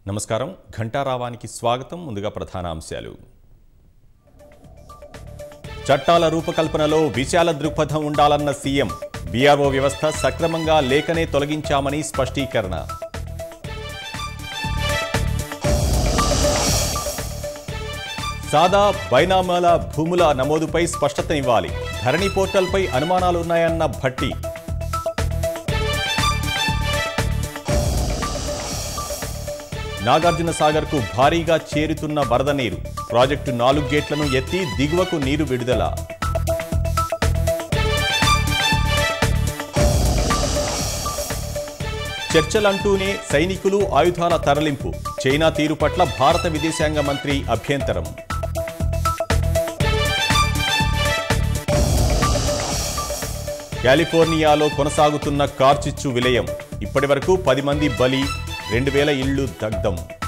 నమస్కారం ఘంటారావానికి స్వాగతం ముందుగా ప్రధాన అంశాలు చట్టాల రూపకల్పనలో విశాల దృక్పథం ఉండాలన్న సీఎం బీఆర్ఓ వ్యవస్థ సక్రమంగా లేఖనే తొలగించామని స్పష్టీకరణ సాదా బైనామాల భూముల నమోదుపై స్పష్టతనివ్వాలి ధరణి పోర్టల్పై అనుమానాలున్నాయన్న భట్టి నాగార్జున సాగర్కు భారీగా చేరుతున్న వరద నీరు ప్రాజెక్టు 4 గేట్లను ఎత్తి దిగువకు నీరు విడుదల చర్చలంటూనే సైనికులు ఆయుధాల తరలింపు చైనా తీరు పట్ల భారత విదేశాంగ మంత్రి అభ్యంతరం కాలిఫోర్నియాలో కొనసాగుతున్న కార్చిచ్చు విలయం ఇప్పటివరకు 10 మంది బలి 2000 ఇళ్లు దగ్ధం